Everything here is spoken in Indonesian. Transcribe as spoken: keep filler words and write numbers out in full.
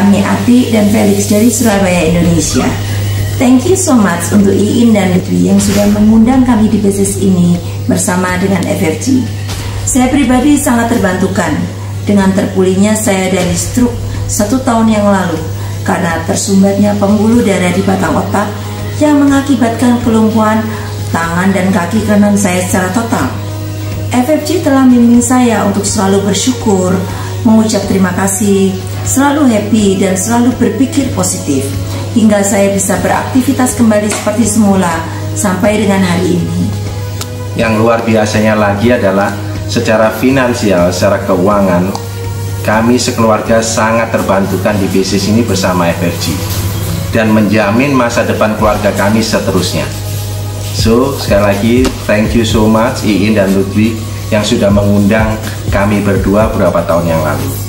kami Ati dan Felix dari Surabaya, Indonesia. Thank you so much untuk Iin dan Lutfi yang sudah mengundang kami di bisnis ini bersama dengan F F G. Saya pribadi sangat terbantukan dengan terpulihnya saya dari stroke satu tahun yang lalu karena tersumbatnya pembuluh darah di batang otak yang mengakibatkan kelumpuhan tangan dan kaki kanan saya secara total. F F G telah membimbing saya untuk selalu bersyukur, mengucap terima kasih, selalu happy dan selalu berpikir positif hingga saya bisa beraktivitas kembali seperti semula sampai dengan hari ini. Yang luar biasanya lagi adalah secara finansial, secara keuangan, kami sekeluarga sangat terbantukan di bisnis ini bersama F F G dan menjamin masa depan keluarga kami seterusnya. So, sekali lagi, thank you so much Iin dan Lutfi yang sudah mengundang kami berdua beberapa tahun yang lalu.